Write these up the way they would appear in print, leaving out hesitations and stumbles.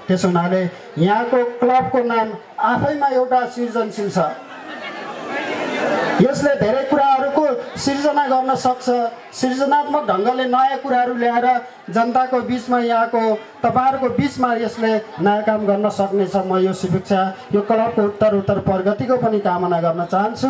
त्यसो हुनाले यहाँको क्लबको नाम आफैमा एउटा सृजनशील छ। यसले धेरै कुराहरूको सिर्जना गर्न सक्छ। सृजनात्मक ढङ्गले नयाँ कुराहरू ल्याएर जनताको बिचमा यहाँको तपाईहरुको बिचमा यसले नयाँ काम गर्न सक्नेछ। म यो शुभेच्छा यो क्लबको उत्तर प्रगतिको पनि कामना गर्न चाहन्छु।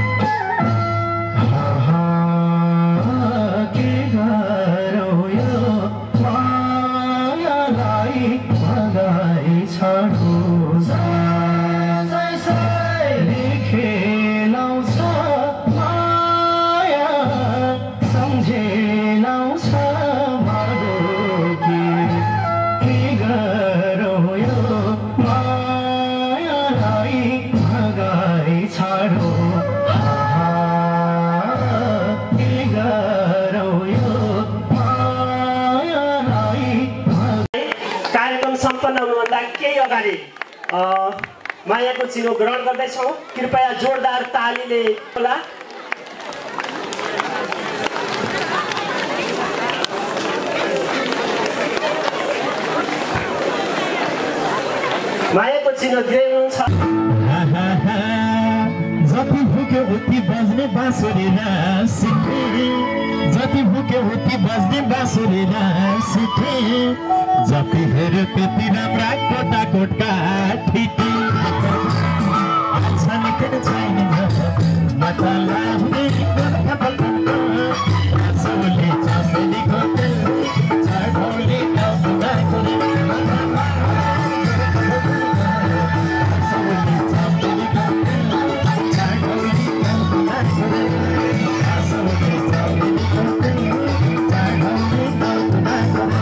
मायाको चिनो ग्रहण गर्दैछौँ। कृपया जोरदार तालीले होला। मायाको चिनो दिनुहुन्छ। जति भुक्यो उति बज्ने बाँसुरी सिके, जति भुक्यो उति बज्ने बाँसुरी सिके, जति हेऱ्यो त्यति राम्रा कोटा कोटका ठिटी छनिकन छैन मतला हुँदै सबले चमेली खोटे छाडौले आउँदा कोले सबले चमेली खोटे छाडौले आउँदा कोले सबले चमेली खोटे छाडौले आउँदा कोले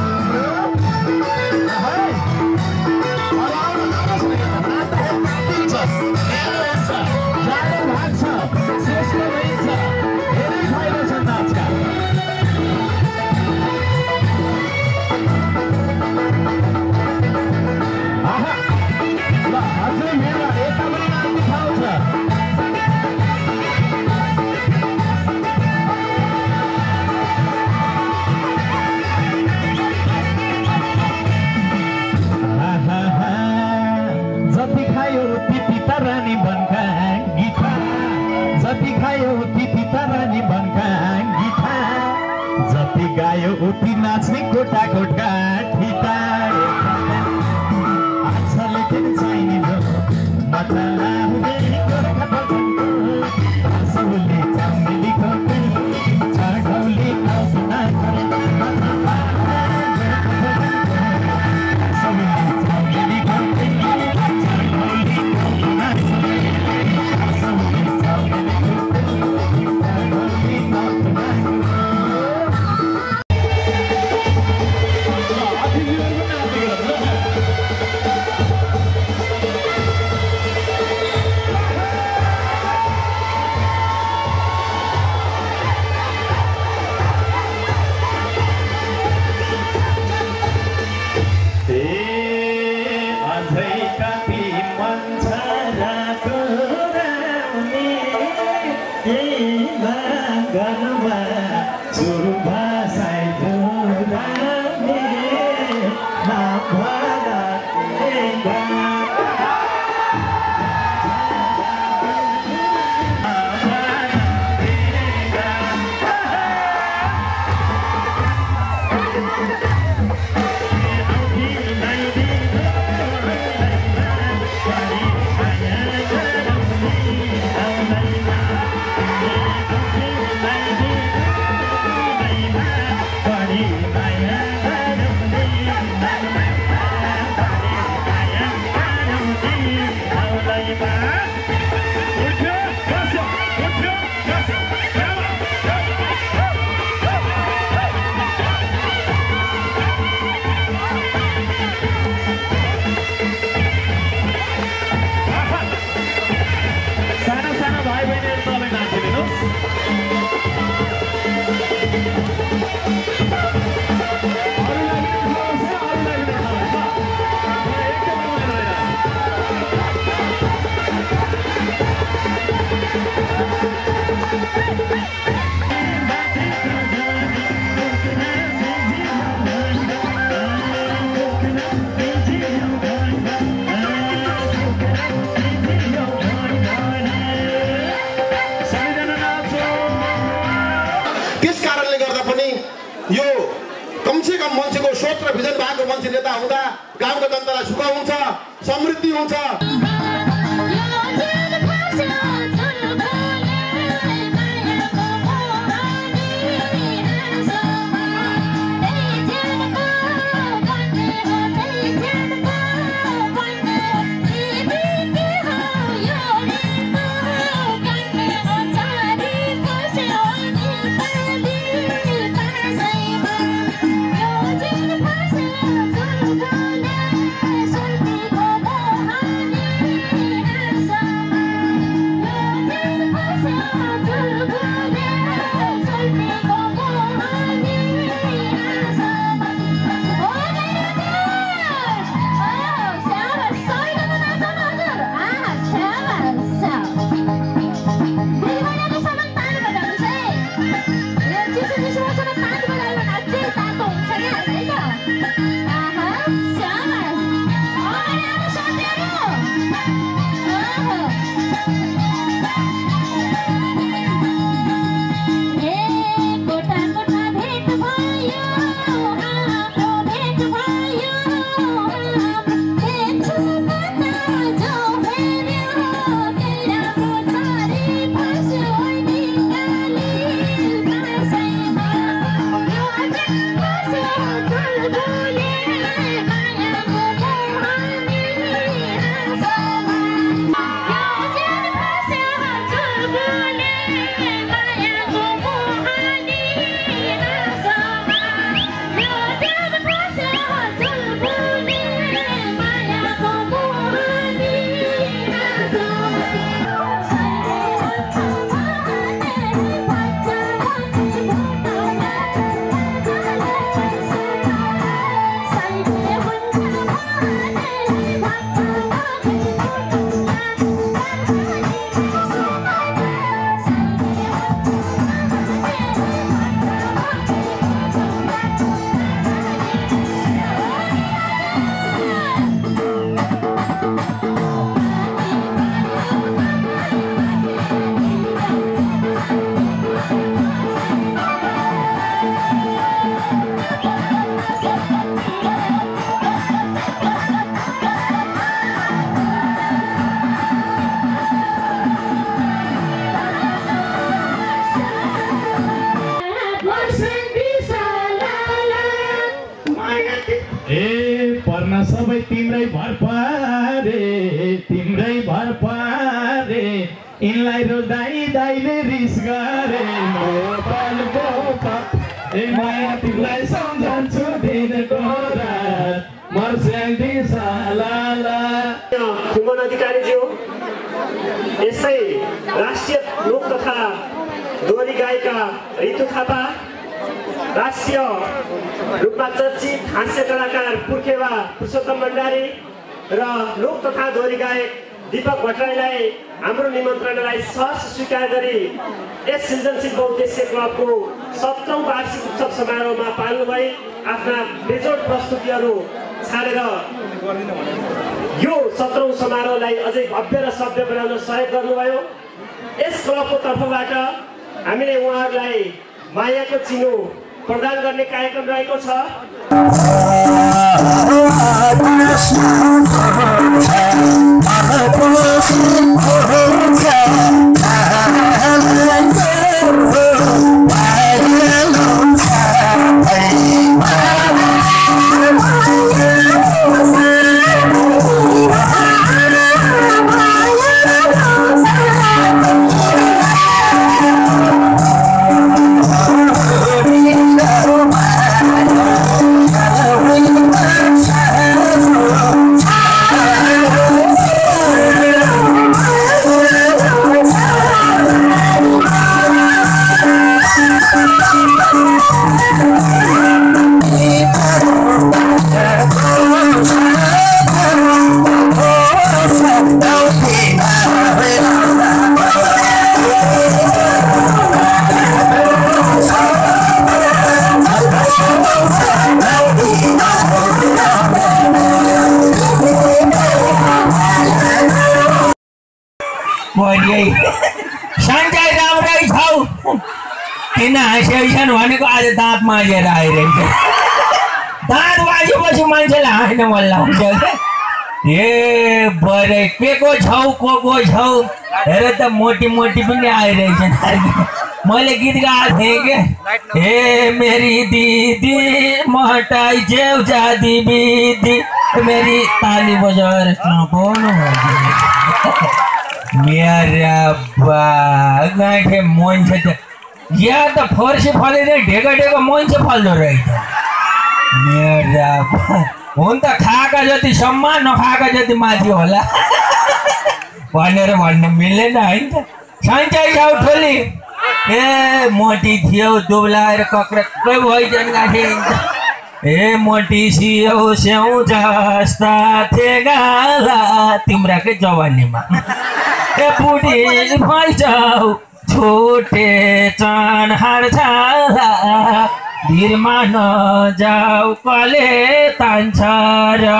गायो उति नाच्ने कोटा कोटका ठिटा आछले किन चाहिने मतला हुँदै गोर्खा पछन्को सबले चमेली खोटे छाडौले आउँदा कोले सबले चमेली खोटे छाडौले आउँदा कोले सबले चमेली खोटे छाडौले आउँदा कोले गाउँको जनतालाई सुख हुन्छ, समृद्धि हुन्छ। सबै तिम्रै भर पारे, तिम्रै भर पारे, यिनलाई रोजाइ दाइले रिस गरे। ए माया तिमीलाई सम्झन्छु दिनको रात मर्स्याङ्दी सालाला। खुमन अधिकारीज्यू, यसै राष्ट्रिय लोक तथा दोहोरी गायिका रितु थापा, राष्ट्रिय रूपमा चर्चित हास्य कलाकार पुर्खेवा पुरुषोत्तम भण्डारी र लोक तथा दोहोरी गायक दीपक भट्टराईलाई हाम्रो निमन्त्रणालाई सहर्ष स्वीकार गरी यस सृजनशील बहुउद्देश्य क्लबको 17औं वार्षिक उत्सव समारोहमा पाल्नुभई आफ्ना बेजोड प्रस्तुतिहरू छाडेर यो 17औं समारोहलाई अझै भव्य र सभ्य बनाउन सहयोग गर्नुभयो। यस क्लबको तर्फबाट हामीले उहाँहरूलाई मायाको चिनो प्रदान गर्ने कार्यक्रम रहेको छ। सन्चै राम्रै छौ किन हाँस्यौछन् भनेको आज दाँत माझेर आइरहेछ। दाँत माझेपछि मान्छेलाई हाँस्न मन लाग्छ ए बरे के को छौ को छौ हेर त मोटी मोटी पनि आइरहेछन् मैले गीत गाएको थिएँ के हे मेरी दीदी मटाई जेउ जादी बिदी मेरी ताली बजाएर बोल्नु मेरा बा गाँठे मान्छे त यहाँ त फर्सी फलेर ढेका ढेका मान्छे फल्दो रहेछ मेरा हुन त खाएका जति सम्मान नखाएका जति माथि होला भनेर भन्नु मिल्दैन होइन त सन्चै छौ ठोली ए मोटी थियो दुब्लाएर कक्रक्कै भइजन गाँठे ए मोटी सियो स्याउ जस्ता थिए गाला तिम्राकै जवानीमा ए बुढी भइजाऊ छोटे चान हार्छ भिरमा नजाऊ कले तान्छ र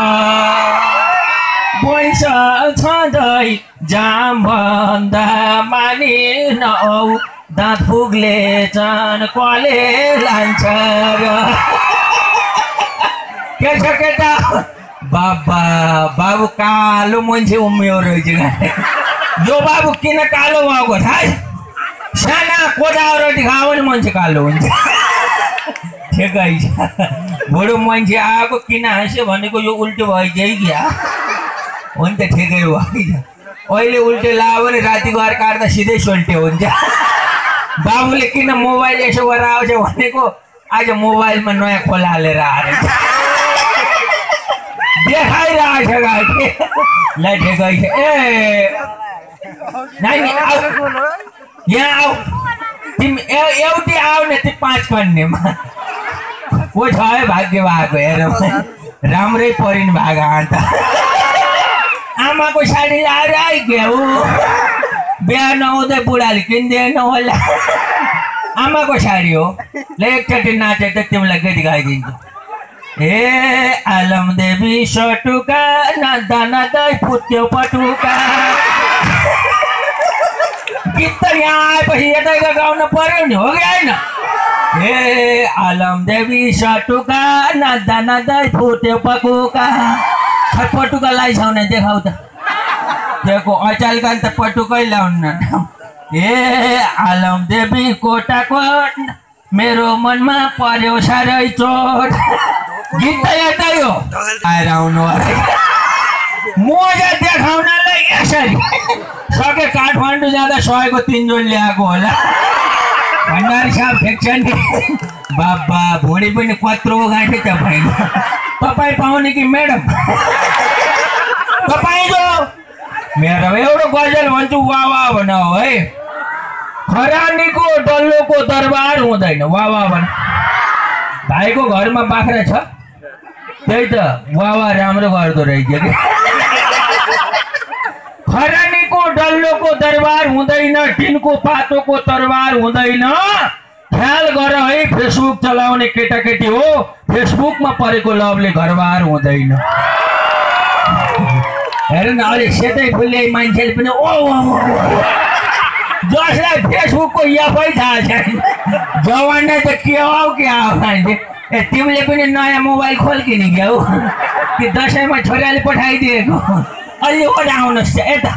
पैस छँदै जाम भन्दा मानि नौ दाँत फुग्ले चान कले लान्छ र के छ केटा बाबु कालो मान्छे उम्यो रहेछ यो बाबु किन कालो भएको थाहा साना कोदाको रोटी खायो भने मान्छे कालो हुन्छ ठेकै छ बुढो मान्छे आएको किन हाँस्यो भनेको यो उल्टो भइछ है क्या हो नि त ठेकै भइछ अहिले उल्टो लायो भने राति गएर काट्दा सिधै सोल्टे हुन्छ बाबुले किन मोबाइल यसो गरेर आउँछ भनेको आज मोबाइलमा नयाँ खोला हालेर आएर देखाइरहेछ गाडी ल ठेकै छ ए नानी आऊ यहाँ आऊ तिमी एउटै आऊ न त्यो 5 कन्नेमा को छ है भाग्य भएको हेर राम्रै परिनु भएको अन्त आमाको साडी लाएर आइगयो बिहा नहुँदै बुढाले किन्दैन होला आमाको साडी हो ल एकचोटि नाचे त तिमीलाई गीत गाइदिन्छु ए आलम देवी सटुका नाच्दा नाच्दै पुत्यो पटुका गीत त यहाँ आएपछि यतैको गाउनु पर्यो नि हो कि होइन ए आलम देवी सटुका नाच्दा नाच्दै फुट्यो पटुका खै पटुका लाइछौ न देखाउ त देखो अचालका त पटुकै लाउन ए आलम देवी कोटाकोट मेरो मनमा पर्यो साह्रै चोट गीत त यतै हो आएर आउनु मोजा देखाउनलाई यसरी सके काठमाडौँ जाँदा 100 को 3 जोड ल्याएको होला भण्डारी साहब फेक्छ नि बाबा भुँडी पनि कत्रो गाँठे तपाईँ पाउने कि म्याडम तपाईँ जो मेरो एउटा गजल भन्छु वाह वाह भन है खरानीको डल्लोको दरबार हुँदैन वाह वाह भन भाइको घरमा बाख्रा छ त्यही त वाह वाह राम्रो गर्दो रहेछ कि खरानीको डल्लोको दरबार हुँदैन टिनको पातोको तरबार हुँदैन ख्याल गर है फेसबुक चलाउने केटाकेटी हो फेसबुकमा परेको लभले घरबार हुँदैन हेर न अहिले सेतै फुल्ने मान्छेले पनि जसलाई फेसबुकको यफै थाहा छैन जवानलाई त के हो के आउने ए तिमीले पनि नयाँ मोबाइल खोल्किने क्या हौ कि दसैँमा छोराले पठाइदिएको अलि ओडा आउनुहोस् यता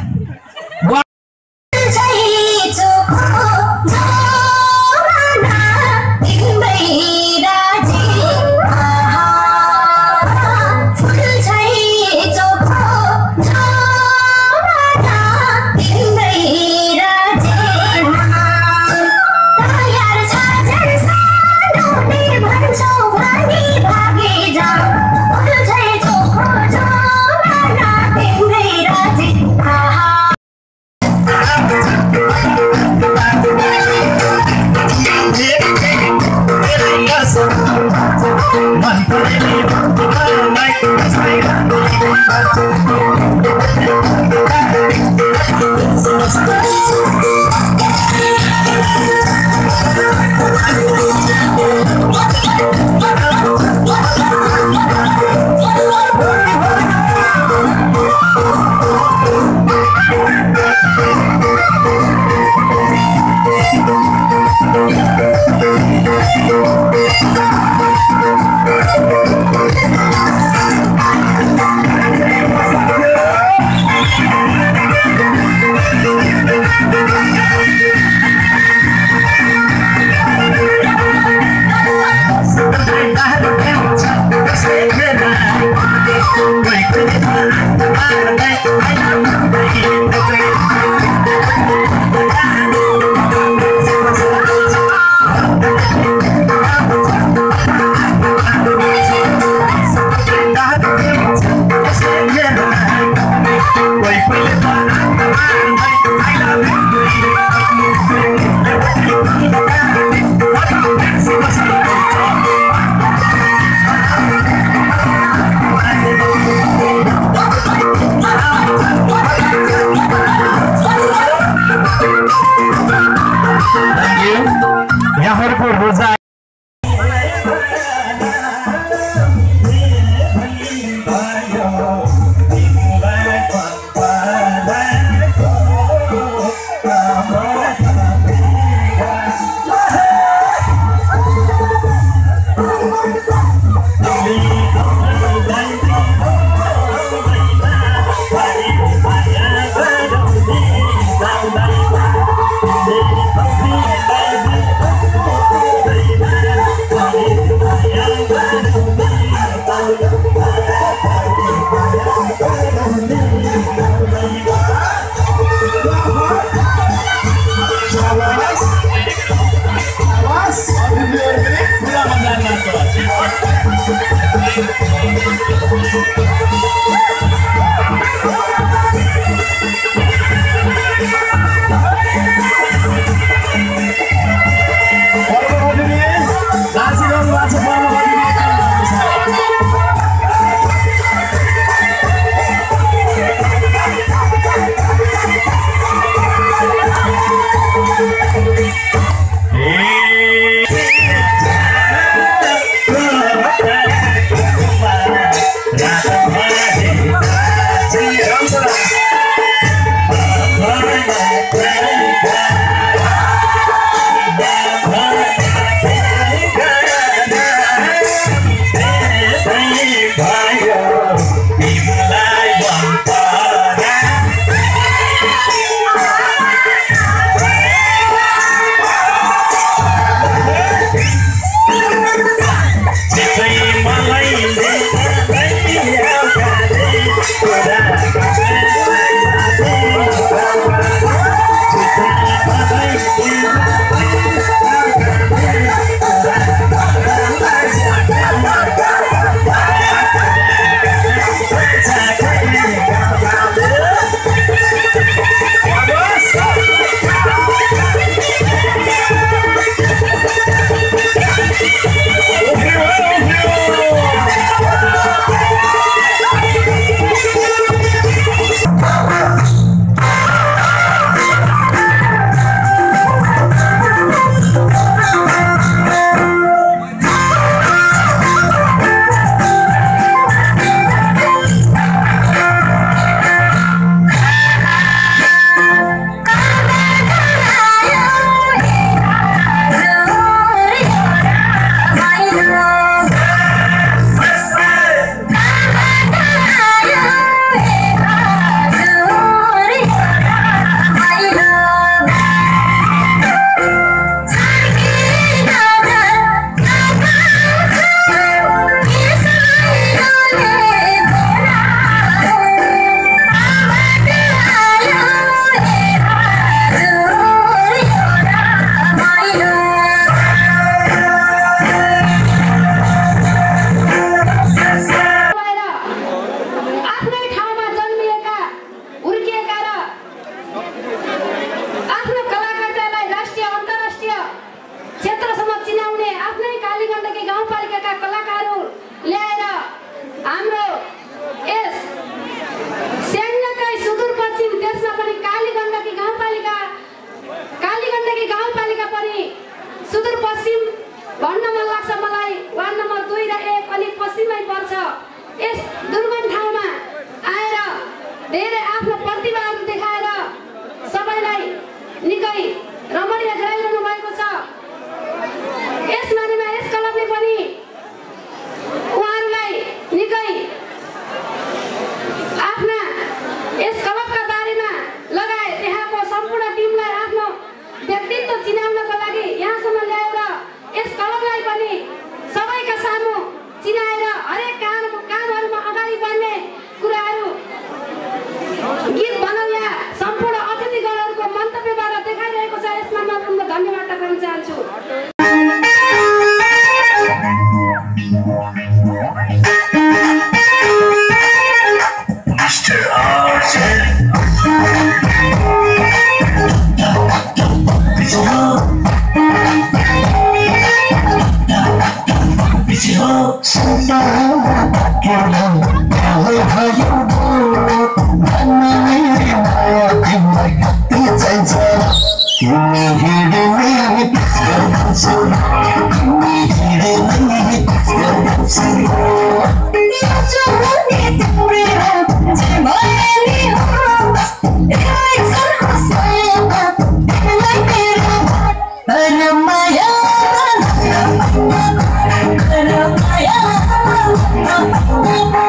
Maya,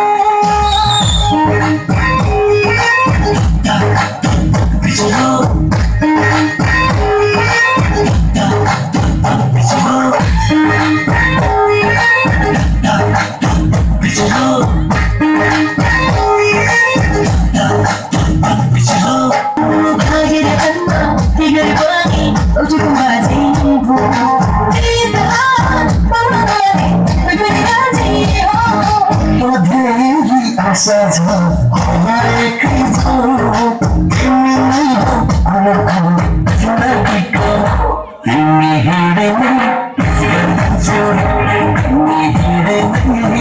आशा छ हरेकै छ तिमी नै हो अनौठो जिन्दगीको तिमी हिँडेमै गर्दछु तिमी हिँडेमै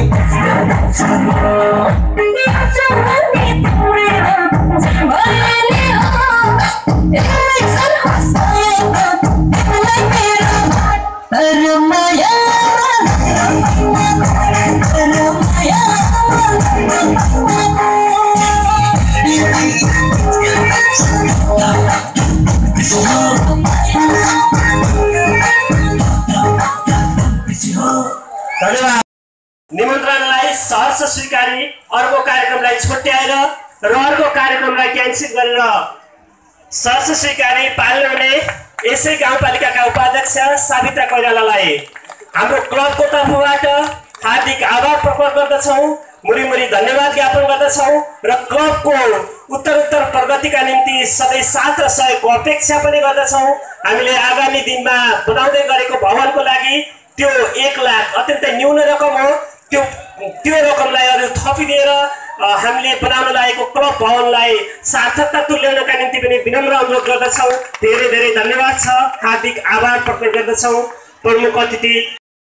धन्यवाद। निमन्त्रणालाई सहर्ष स्वीकारी अर्को कार्यक्रमलाई छुट्याएर र अर्को कार्यक्रमलाई क्यान्सल गरेर सहर्ष स्वीकारी पाल्ने यसै गाउँपालिकाका उपाध्यक्ष सावित्रा कोइरालालाई हाम्रो क्लबको तर्फबाट हार्दिक आभार प्रकट गर्दछौँ, मुरी धन्यवाद ज्ञापन गर्दछौँ र क्लबको उत्तरोत्तर प्रगतिका निम्ति सधैँ साथ र सहयोगको अपेक्षा पनि गर्दछौँ। हामीले आगामी दिनमा बनाउँदै गरेको भवनको लागि त्यो 1 लाख अत्यन्तै न्यून रकम हो, त्यो रकमलाई अरू थपिदिएर हामीले बनाउन लागेको क्लब भवनलाई सार्थकता तुल्याउनका निम्ति पनि विनम्र अनुरोध गर्दछौँ। धेरै धेरै धन्यवाद छ, हार्दिक आभार प्रकट गर्दछौँ। प्रमुख अतिथि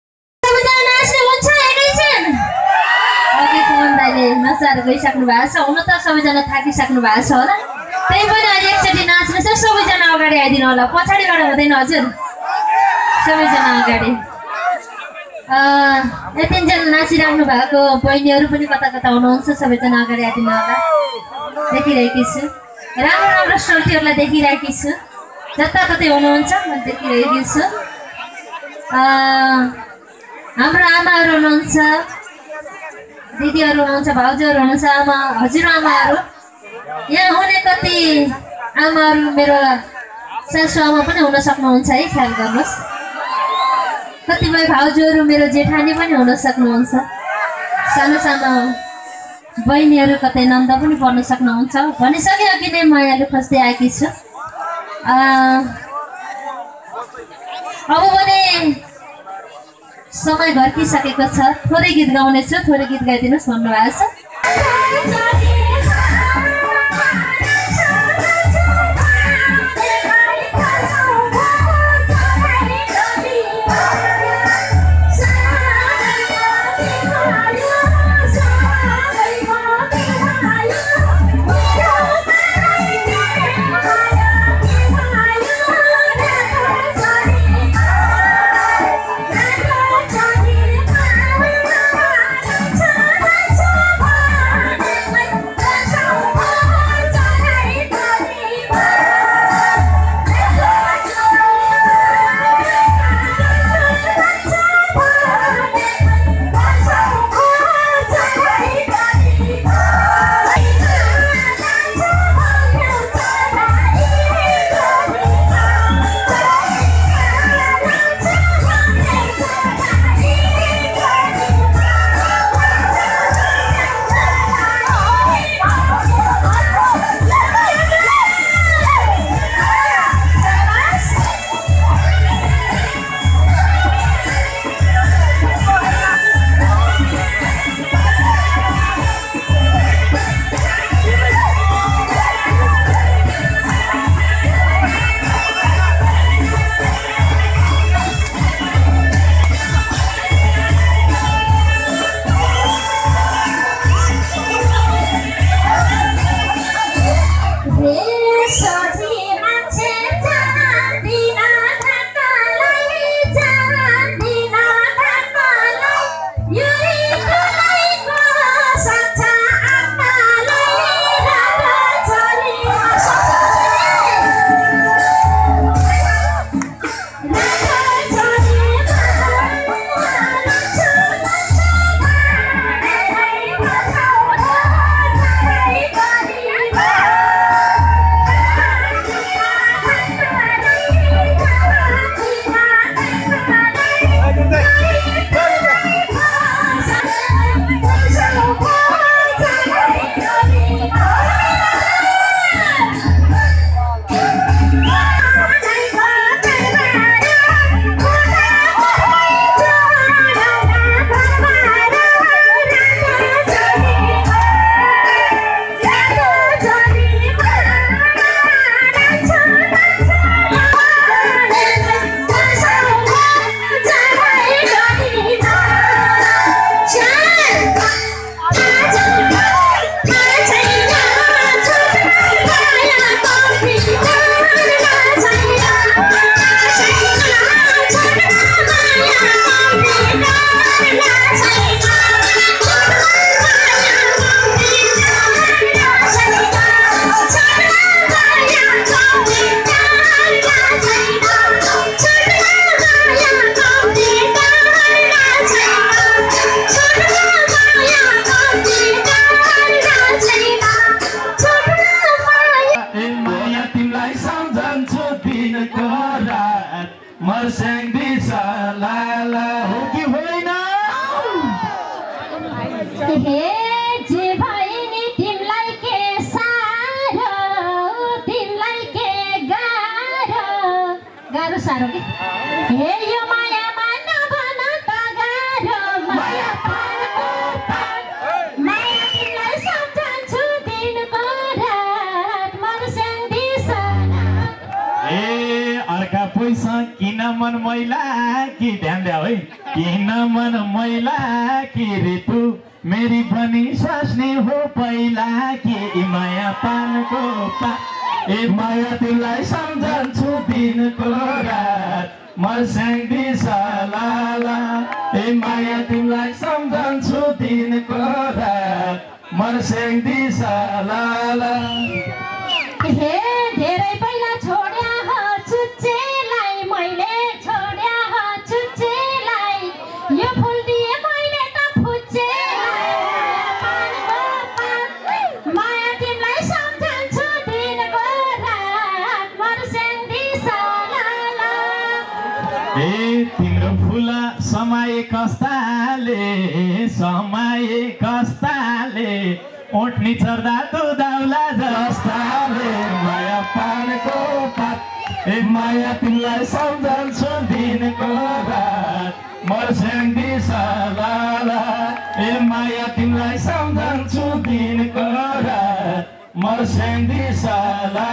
नचाहरू गइसक्नु भएको छ, हुन त सबैजना थाकिसक्नु भएको छ होला, त्यही पनि अहिले एकचोटि नाच्ने छ। सबैजना अगाडि आइदिनु होला, पछाडिबाट हुँदैन हजुर, सबैजना अगाडि। यतिन्जेल नाचिराख्नु भएको बहिनीहरू पनि कता कता हुनुहुन्छ, सबैजना अगाडि आइदिनु होला। देखिरहेकी छु राम्रो राम्रो स्टोरीहरूलाई देखिरहेकी छु, जताततै हुनुहुन्छ म देखिरहेकी छु। हाम्रो आमाहरू हुनुहुन्छ, दिदीहरू हुनुहुन्छ, भाउजूहरू हुनुहुन्छ, आमा हजुरआमाहरू यहाँ हुने कति आमाहरू मेरो सासु आमा पनि हुन सक्नुहुन्छ है, ख्याल गर्नुहोस्। कतिपय भाउजूहरू मेरो जेठानी पनि हुन सक्नुहुन्छ, सानो सानो बहिनीहरू कतै नन्द पनि पर्न सक्नुहुन्छ। भनिसके अघि नै म यहाँले खोज्दै आएकी छु। अब भने समय घर्किसकेको छ, थोरै गीत गाउनेछु, थोरै गीत गाइदिनुहोस् भन्नुभएको छ। साह्रो कि हे यो माया मान भन त गाह्रो माया पानको पात माया तिमीलाई सम्झन्छु दिनको रात मर्स्याङ दिसना ए अर्का पैसा किन मन मैला कि ध्यान दिया है किन मन मैला कि ऋतु मेरी पनि स्वास्नी हो पहिला कि माया पानको पात ए माया तिमीलाई सम्झन्छु दिनको रात मर्स्याङ दिसला ए माया तिमीलाई सम्झन्छु दिनको रात मर्स्याङ दिसला हे धेरै पहिला छोड्या हो चुच्चेलाई मैले छोड्या हो चुच्चेलाई यो फुल दिए मैले त फुच्चेलाई माया तिमीलाई सम्झन्छु दिनको रात मर्स्याङ दिसला ए तिम्रो फुला समय कस्ताले ओठनी चढ्दा तो दाउला जस्ताले माया पानको पात ए माया तिमीलाई सम्झन्छु दिनको रात मर्स्याङ दिसला ए माया तिमीलाई सम्झन्छु दिनको रात मर्स्याङ दिसला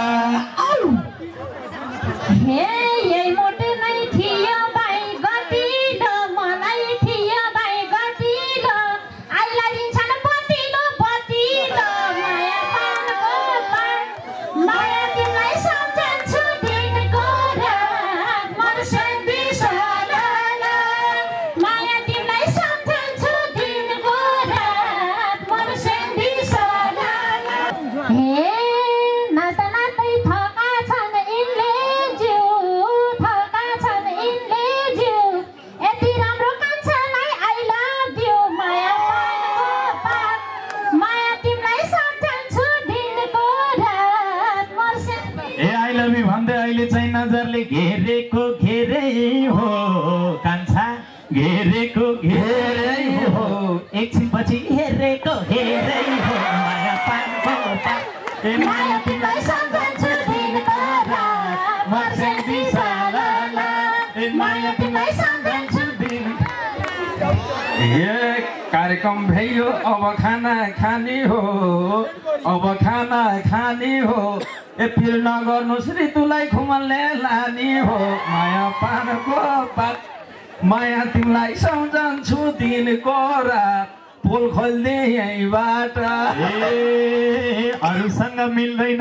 हे यही मोटे नै थियो भाइ गतिलो मलाई थियो भाइ गतिलो आइलाई दिन्छन् बतिलो बतिलो माया पानको पात माया तिमीलाई सम्झन्छु दिनको रात मर्स्याङ दिसला माया तिमीलाई सम्झन्छु दिनको रात मर्स्याङ दिसला हे नाता नातै थका छन् यिनले जिउ थका छन् यिनले जिउ यति राम्रो कान्छालाई आई लभ यु माया पानको पात माया तिमीलाई सम्झन्छु दिनको रात मर्स्याङ ए आई लभ यु भन्दै अहिले चाहिँ नजरले घेरेको घेरै हो कान्छा घेरेको घेरै हो एकछिनपछि हेरेको हेरै हो माया पानको पात ए माया तिमीलाई सम्झन्छु दिनको रात मर्स्याङ दिसला ए माया तिमीलाई सम्झन्छु दिन ये कार्यक्रम भयो अब खाना खाने हो अब खाना खाने हो ए फिर नगर्नुहोस् ऋतुलाई खुमलले लाने हो माया पानको पात माया तिमीलाई सम्झन्छु दिनको रात पोल खोल्दे यहीँबाट ए अरूसँग मिल्दैन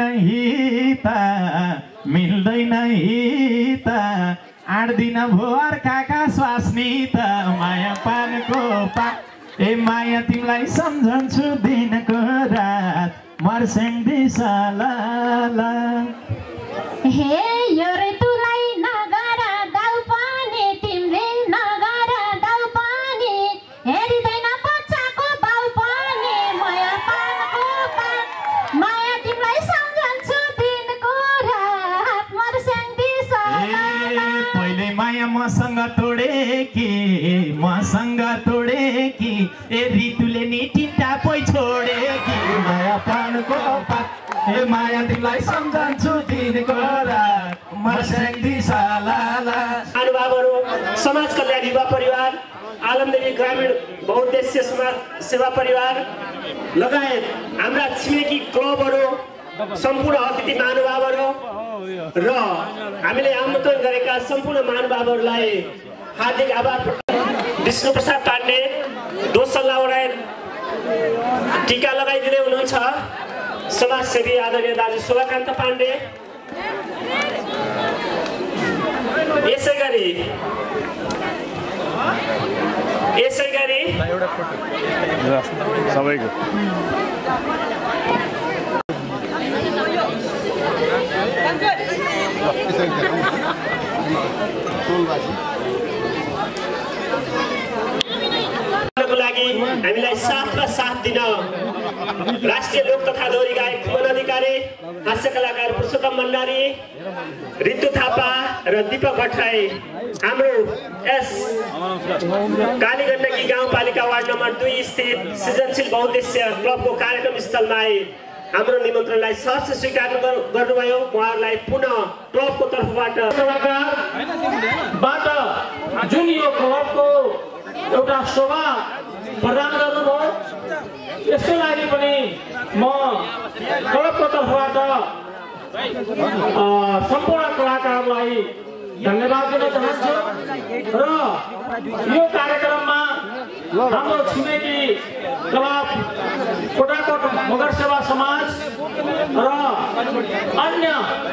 हिता 8 दिन भो अर्काका स्वास्नी त माया पानको पात ए माया तिमीलाई सम्झन्छु दिनको रात मर्स्याङ दिसला हे यो ऋतुलाई नगर दाउ पनि तिमीले नगर दाउ पनि हेरिँदैन बच्चाको बाउ पनि माया पानको पात माया तिमीलाई सम्झन्छु दिनको रात मर्स्याङ दिसला पहिले माया मसँग तोडे कि ए ऋतुले नि तिनटा पै छोडे कि माया पानको पात ए माया तिमीलाई सम्झन्छु दिनको रात मर्स्याङ दिसला महानुभावहरू समाज कल्याण युवा परिवार आलमदेवी ग्रामीण बहुद्देश्य समाज सेवा परिवार लगायत हाम्रा छिमेकी क्लबहरू सम्पूर्ण अतिथि महानुभावहरू र हामीले आमन्त्रण गरेका सम्पूर्ण महानुभावहरूलाई हार्दिक आभार। विष्णु प्रसाद पाण्डे दोसल्ला उडाएर टीका लगाइदिँदै हुनुहुन्छ समाजसेवी आदरणीय दाजु शोभाकान्त पाण्डे। यसै गरी सबैको लागि हामीलाई साथमा साथ दिन राष्ट्रिय लोक तथा दोहोरी गायक खुमन अधिकारी, हास्य कलाकार पुरुषोत्तम भण्डारी, ऋतु थापा र दीपक भट्टराई हाम्रो यस कालीगण्डकी गाउँपालिका वार्ड नम्बर 2 स्थित सृजनशील बहुद्देश्य क्लबको कार्यक्रम स्थलमा आए हाम्रो निमन्त्रणलाई सहर्ष स्वीकार गर्नुभयो। उहाँहरूलाई पुनः क्लबको तर्फबाट सभाबाट जुन यो क्लबको एउटा शोभा प्रदान गर्नुभयो, यसको लागि पनि म क्लबको तर्फबाट सम्पूर्ण कलाकारहरूलाई धन्यवाद दिन चाहन्छु। र यो कार्यक्रममा हाम्रो छिमेकी क्लब कोटाकोट मगर सेवा समाज र अन्य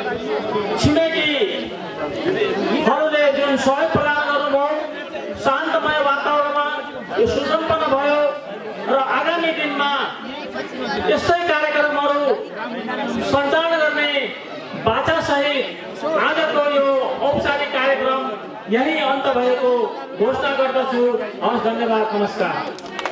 छिमेकीहरूले जुन सहयोग प्रदान गर्नुभयो, शान्तमय वातावरणमा यो सुसम्पन्न भयो र आगामी दिनमा यस्तै कार्यक्रमहरू सञ्चालन गर्ने बाचासहित आजको यो औपचारिक कार्यक्रम यही अन्त भएको घोषणा गर्दछु। हस्, धन्यवाद, नमस्कार।